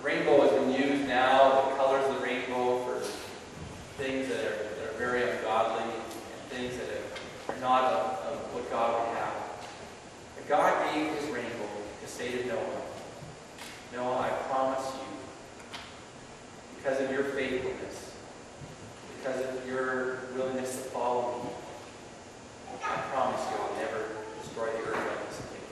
Rainbow has been used now, the colors of the rainbow, for things that are very ungodly and things that are not of what God would have. But God gave his rainbow to say to Noah, Noah, I promise you, because of your faithfulness, because of your willingness to follow me, I promise you I'll never destroy the earth like this again.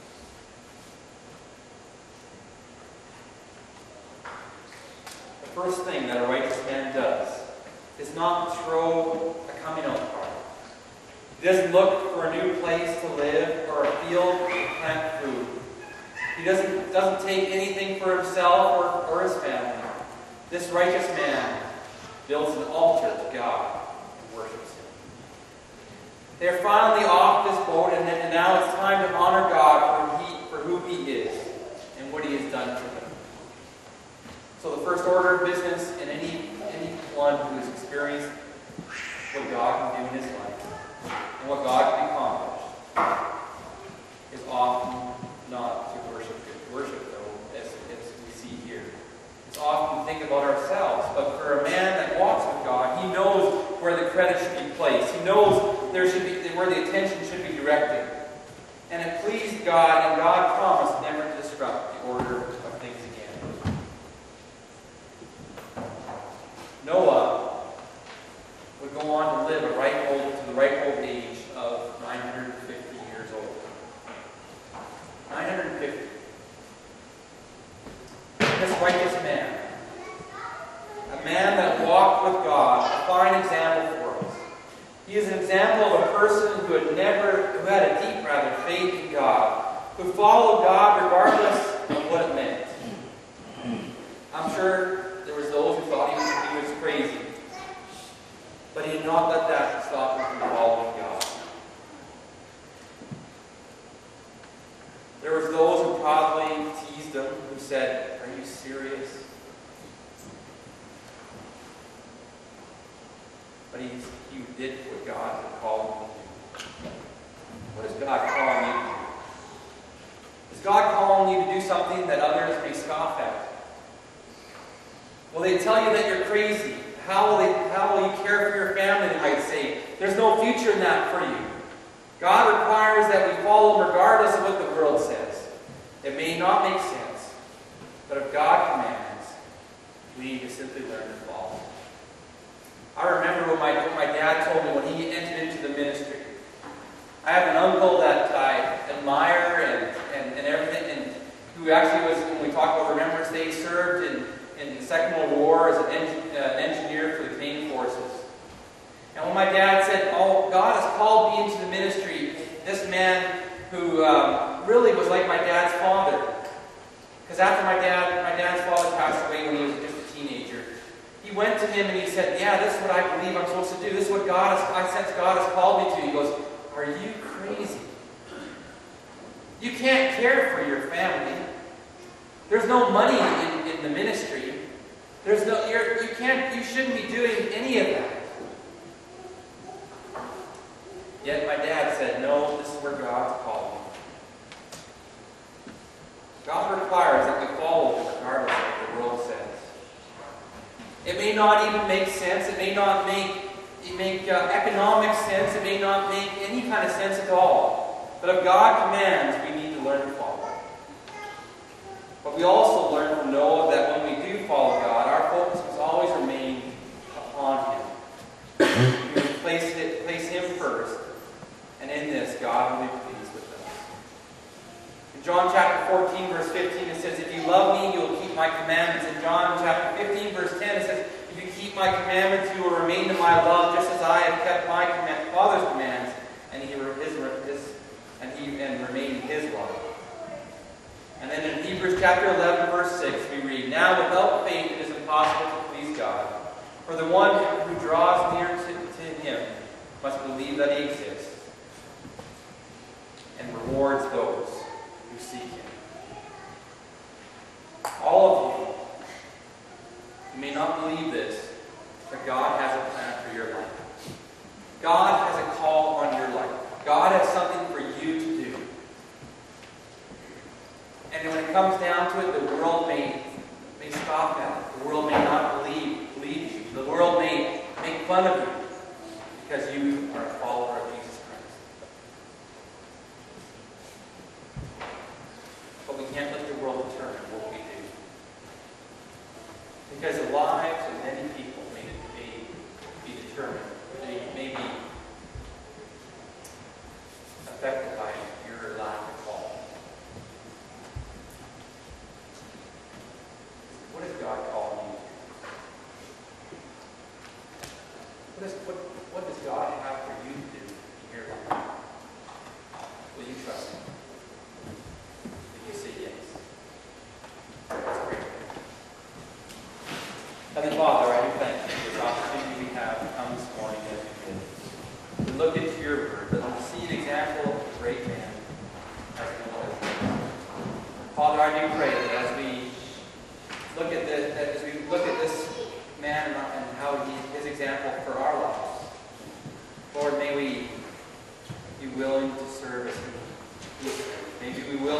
The first thing that a righteous man does is not throw a coming out party. He doesn't look for a new place to live or a field to plant food. He doesn't take anything for himself or his family. This righteous man builds an altar to God and worships him. They're finally off this boat, and now it's time to honor God for who he is and what he has done for them. So the first order of business in anyone who has experienced what God can do in his life and what God can accomplish is often not to worship though, as we see here. It's often to think about ourselves. But for a man that walks with God, he knows where the credit should be placed. He knows where the attention should be directed. And it pleased God, and God promised never to disrupt the order of things again. Noah would go on to live to the ripe old age of 950 years old. 950. This righteous man, a man that walked with God, a fine example for us. He is an example of a person who had a deep faith in God, who followed God regardless of what it meant. I'm sure there was those who thought he was crazy, but he did not let that stop him from following God. There was those who probably teased him, who said, "Are you serious?" But he did what God had called him to do. What is God calling you to do? Is God calling you to do something that others may scoff at? Will they tell you that you're crazy? How will you care for your family, they might say? There's no future in that for you. God requires that we follow him regardless of what the world says. It may not make sense, but if God commands, we need to simply learn to follow. I remember what my dad told me when he entered into the ministry. I have an uncle that I admire and everything, and who actually was, when we talk about Remembrance Day, served in the Second World War as an engineer for the Canadian Forces. And when my dad said, "Oh, God has called me into the ministry," this man who really was like my dad's father, because after my dad's father passed away when he was just a teenager, he went to him and he said, "Yeah, this is what I believe I'm supposed to do. This is what I sense God has called me to." He goes, "Are you crazy? You can't care for your family. There's no money in the ministry. You shouldn't be doing any of that." Yet my dad said, "No, this is where God's called me." God requires that we follow him regardless of what the world says. It may not even make sense. It may not make economic sense. It may not make any kind of sense at all. But if God commands, we need to learn to follow. But we also learn from Noah that when we do follow God, our focus must always remain upon him. We must place him first, and in this, God will be pleased with us. In John chapter 14, verse 15, it says, "If you love me, you will keep my commandments." In John chapter 15, verse 10, it says, "If you keep my commandments, you will remain in my love, just as I have kept my Father's commands, and remain in his love." And then in Hebrews chapter 11, verse 6, we read, "Now without faith it is impossible to please God. For the one who draws near to him must believe that he exists, and rewards those who seek him." All of you may not believe this, but God has a plan for your life. God has a call on your life. God has something for you to do. And when it comes down to it, the world may scoff at it. The world may not believe you. The world may make fun of you because you are a follower of Jesus Christ. But we can't let the world determine what we do. Because the lives of many people may be determined. They may be affected by your lack of call. What does God call you to? What does God have for you to do in your life? Will you trust Him? Will you say yes? Let's pray. Heavenly Father, I do thank you for this opportunity we have to come this morning as we did. To look into your word, to see an example of a great man as we was. Father, I do pray that as we look at this man and how his example for our lives, Lord, may we be willing to serve as he served. May we be willing